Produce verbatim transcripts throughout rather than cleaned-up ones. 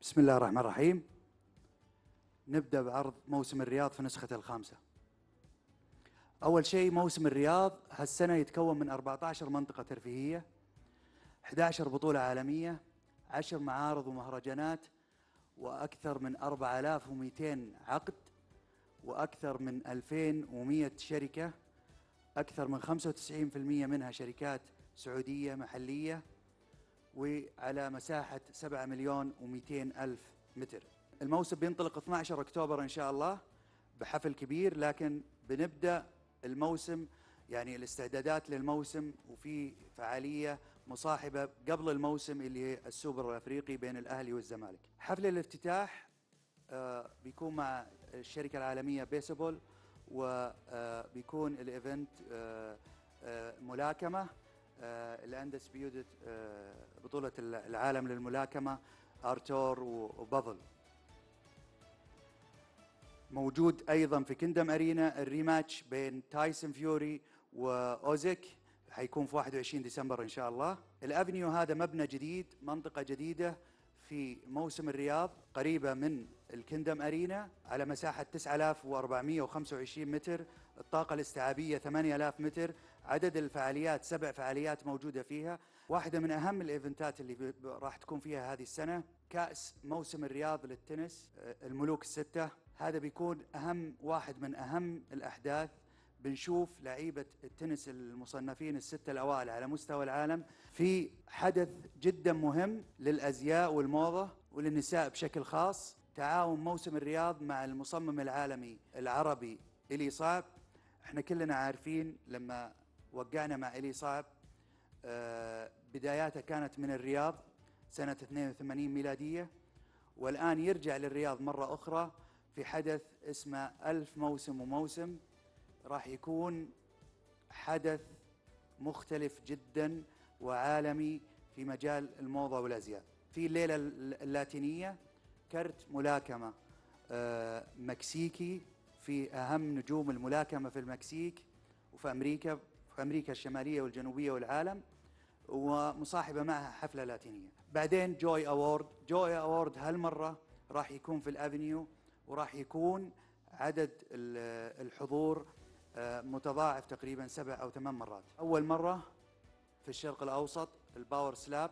بسم الله الرحمن الرحيم. نبدأ بعرض موسم الرياض في نسخته الخامسة. أول شيء، موسم الرياض هالسنة يتكون من أربعة عشر منطقة ترفيهية، أحد عشر بطولة عالمية، عشر معارض ومهرجانات، وأكثر من أربعة آلاف ومئتين عقد، وأكثر من ألفين ومئة شركة، أكثر من خمسة وتسعين بالمئة منها شركات سعودية محلية، وعلى مساحة سبعة مليون ومئتين ألف متر. الموسم بينطلق اثني عشر أكتوبر إن شاء الله بحفل كبير، لكن بنبدأ الموسم يعني الاستعدادات للموسم، وفي فعالية مصاحبة قبل الموسم اللي هي السوبر الأفريقي بين الأهلي والزمالك. حفل الافتتاح آه بيكون مع الشركة العالمية بيسبول، وبيكون الإيفنت آه آه ملاكمة، الاندسبيوتد بطولة العالم للملاكمة ارتور وبافل. موجود ايضا في كيندم ارينا الريماتش بين تايسون فيوري واوزيك، حيكون في واحد وعشرين ديسمبر ان شاء الله. الافنيو هذا مبنى جديد، منطقة جديدة في موسم الرياض قريبة من الكيندم أرينا، على مساحة تسعة آلاف وأربعمئة وخمسة وعشرين متر، الطاقة الاستيعابية ثمانية آلاف متر، عدد الفعاليات سبع فعاليات موجودة فيها. واحدة من أهم الإيفنتات اللي راح تكون فيها هذه السنة كأس موسم الرياض للتنس الملوك الستة. هذا بيكون أهم واحد من أهم الأحداث. بنشوف لعيبة التنس المصنفين الستة الأوائل على مستوى العالم في حدث جدا مهم للأزياء والموضة وللنساء بشكل خاص. تعاون موسم الرياض مع المصمم العالمي العربي إلي صعب. احنا كلنا عارفين لما وقعنا مع إلي صعب آه بداياته كانت من الرياض سنة اثنين وثمانين ميلادية، والآن يرجع للرياض مرة أخرى في حدث اسمه ألف موسم وموسم. راح يكون حدث مختلف جدا وعالمي في مجال الموضة والأزياء. في الليلة اللاتينية كرت ملاكمة مكسيكي في أهم نجوم الملاكمة في المكسيك وفي أمريكا، في أمريكا الشمالية والجنوبية والعالم، ومصاحبة معها حفلة لاتينية. بعدين جوي أوورد. جوي أوورد هالمرة راح يكون في الأفنيو، وراح يكون عدد الحضور متضاعف تقريبا سبع أو ثمان مرات. أول مرة في الشرق الأوسط الباور سلاب،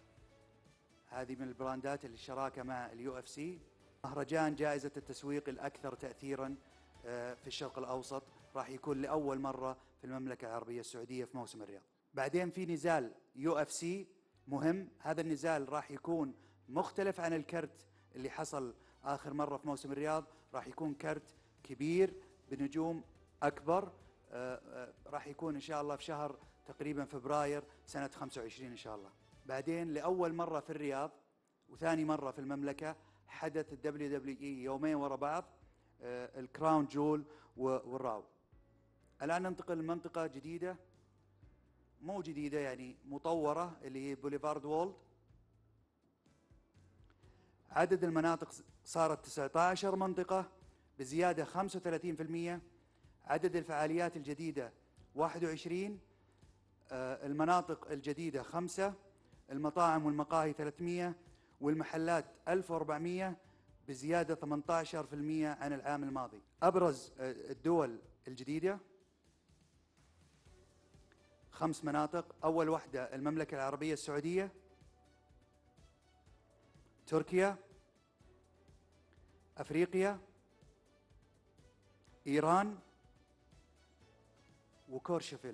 هذه من البراندات اللي شراكة مع اليو اف سي. مهرجان جائزة التسويق الأكثر تأثيرا في الشرق الأوسط، راح يكون لأول مرة في المملكة العربية السعودية في موسم الرياض. بعدين في نزال يو اف سي مهم. هذا النزال راح يكون مختلف عن الكرت اللي حصل آخر مرة في موسم الرياض، راح يكون كرت كبير بنجوم أكبر. آه آه راح يكون إن شاء الله في شهر تقريبا فبراير سنة خمسة وعشرين إن شاء الله. بعدين لأول مرة في الرياض وثاني مرة في المملكة حدث الدبليو دبليو إي يومين ورا بعض، آه الكراون جول والراو. الآن ننتقل لمنطقة جديدة، مو جديدة يعني مطورة، اللي هي بوليفارد وولد. عدد المناطق صارت تسعة عشر منطقة بزيادة خمسة وثلاثين بالمئة. عدد الفعاليات الجديدة واحد وعشرين، آه المناطق الجديدة خمسة، المطاعم والمقاهي ثلاثمئة، والمحلات ألف وأربعمئة بزيادة ثمانية عشر بالمئة عن العام الماضي. أبرز آه الدول الجديدة خمس مناطق. أول واحدة المملكة العربية السعودية، تركيا، أفريقيا، إيران، وكورشفيل.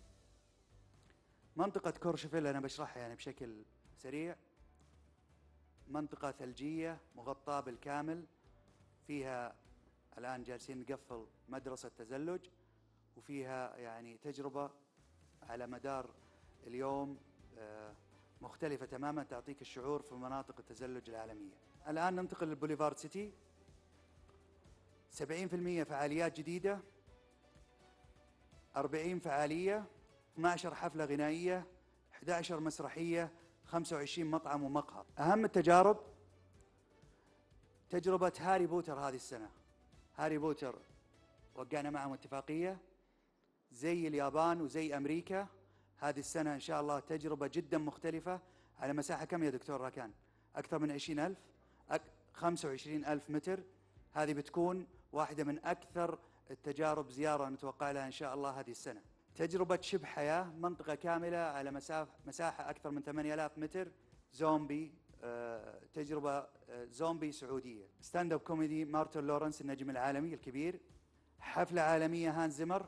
منطقة كورشفيل أنا بشرحها يعني بشكل سريع. منطقة ثلجية مغطاة بالكامل، فيها الآن جالسين نقفل مدرسة تزلج، وفيها يعني تجربة على مدار اليوم مختلفة تماما، تعطيك الشعور في مناطق التزلج العالمية. الآن ننتقل للبوليفارد سيتي. سبعين بالمئة فعاليات جديدة، أربعين فعالية، اثني عشر حفلة غنائية، أحد عشر مسرحية، خمسة وعشرين مطعم ومقهى. أهم التجارب تجربة هاري بوتر هذه السنة. هاري بوتر وقعنا معهم اتفاقية زي اليابان وزي أمريكا. هذه السنة إن شاء الله تجربة جدا مختلفة. على مساحة كم يا دكتور راكان؟ أكثر من عشرين ألف. خمسة وعشرين ألف متر. هذه بتكون واحدة من أكثر التجارب زيارة نتوقع لها إن شاء الله هذه السنة. تجربة شبه حياة، منطقة كاملة على مسافة مساحة أكثر من ثمانية آلاف متر، زومبي، آه، تجربة آه، زومبي سعودية. ستاند اب كوميدي مارتن لورنس النجم العالمي الكبير. حفلة عالمية هانز زيمر.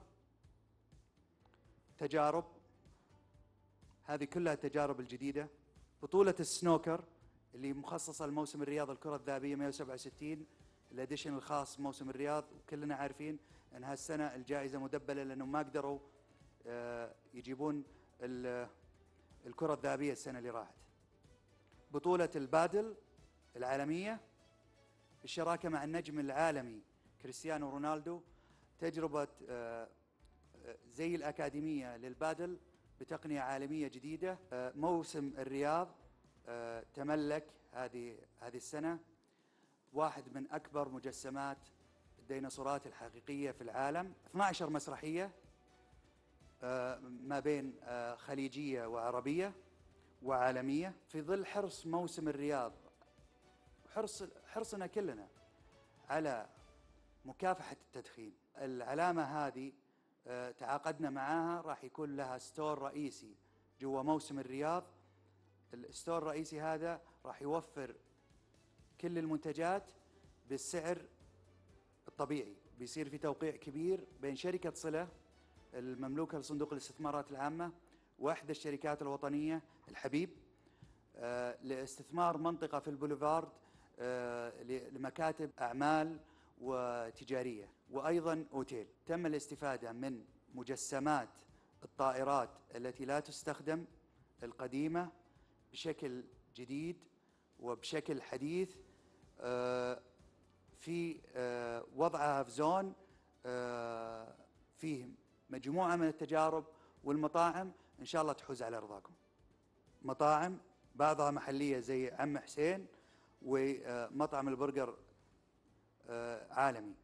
تجارب، هذه كلها التجارب الجديدة. بطولة السنوكر اللي مخصصة لموسم الرياض الكرة الذهبية مئة وسبعة وستين، الاديشن الخاص بموسم الرياض، وكلنا عارفين ان هالسنة الجائزة مدبلة لانهم ما قدروا آه، يجيبون الكرة الذهبية السنة اللي راحت. بطولة البادل العالمية بالشراكة مع النجم العالمي كريستيانو رونالدو، تجربة آه، زي الأكاديمية للبادل بتقنية عالمية جديدة. آه، موسم الرياض آه، تملك هذه هذه السنة واحد من أكبر مجسمات الديناصورات الحقيقية في العالم. اثنتي عشرة مسرحية آه، ما بين آه، خليجية وعربية وعالمية في ظل حرص موسم الرياض وحرص حرصنا كلنا على مكافحة التدخين. العلامة هذه آه، تعاقدنا معاها، راح يكون لها ستور رئيسي جوا موسم الرياض. الستور الرئيسي هذا راح يوفر كل المنتجات بالسعر الطبيعي. بيصير في توقيع كبير بين شركة صلة المملوكة لصندوق الاستثمارات العامة وإحدى الشركات الوطنية الحبيب آه، لاستثمار منطقة في البوليفارد آه، لمكاتب أعمال وتجارية وأيضا أوتيل. تم الاستفادة من مجسمات الطائرات التي لا تستخدم القديمة بشكل جديد وبشكل حديث آه، في آه، وضعها في زون آه، فيه مجموعة من التجارب، والمطاعم إن شاء الله تحوز على رضاكم. مطاعم بعضها محلية زي عم حسين، ومطعم البرجر عالمي.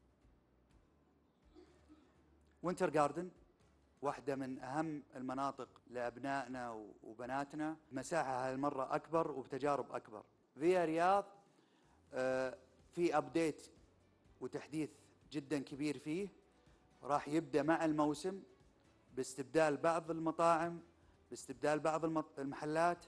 وينتر جاردن واحدة من أهم المناطق لأبنائنا وبناتنا، مساحة هالمرة أكبر وبتجارب أكبر. فيا رياض في أبديت وتحديث جدا كبير فيه، راح يبدأ مع الموسم باستبدال بعض المطاعم، باستبدال بعض المحلات،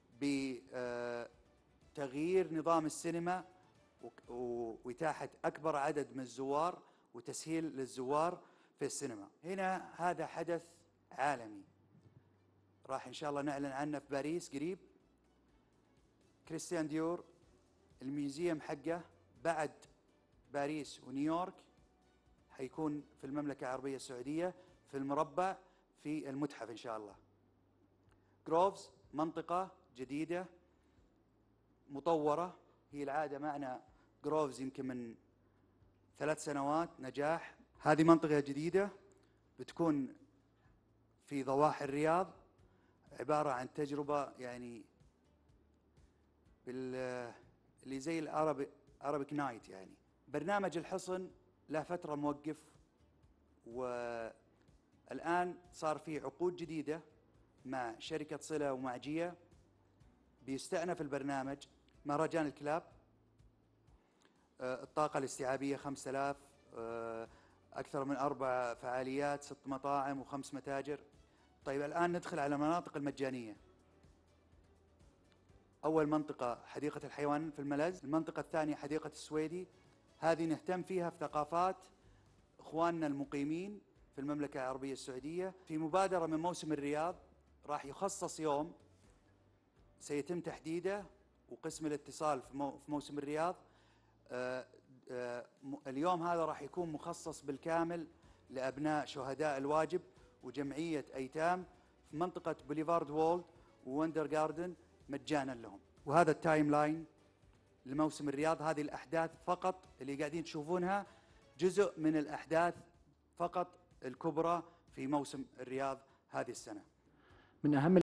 بتغيير نظام السينما وإتاحة أكبر عدد من الزوار وتسهيل للزوار في السينما. هنا هذا حدث عالمي راح إن شاء الله نعلن عنه في باريس قريب. كريستيان ديور الميوزيوم حقه بعد باريس ونيويورك حيكون في المملكة العربية السعودية في المربع في المتحف إن شاء الله. جروفز منطقة جديدة مطورة، هي العادة معنا جروفز يمكن من ثلاث سنوات نجاح. هذه منطقة جديدة بتكون في ضواحي الرياض، عبارة عن تجربة يعني بال اللي زي العربي عربيك نايت. يعني برنامج الحصن له فترة موقف، والآن صار في عقود جديدة مع شركة صلة ومع جيا، بيستأنف البرنامج. مهرجان الكلاب، الطاقة الاستيعابية خمسة آلاف، أكثر من أربع فعاليات، ست مطاعم وخمس متاجر. طيب الآن ندخل على المناطق المجانية. أول منطقة حديقة الحيوان في الملز، المنطقة الثانية حديقة السويدي، هذه نهتم فيها في ثقافات إخواننا المقيمين في المملكة العربية السعودية. في مبادرة من موسم الرياض راح يخصص يوم سيتم تحديده، وقسم الاتصال في موسم الرياض آه آه اليوم هذا راح يكون مخصص بالكامل لأبناء شهداء الواجب وجمعية أيتام في منطقة بوليفارد وولد ووندر جاردن مجانا لهم. وهذا التايم لاين لموسم الرياض. هذه الأحداث فقط اللي قاعدين تشوفونها جزء من الأحداث فقط الكبرى في موسم الرياض هذه السنة. من أهم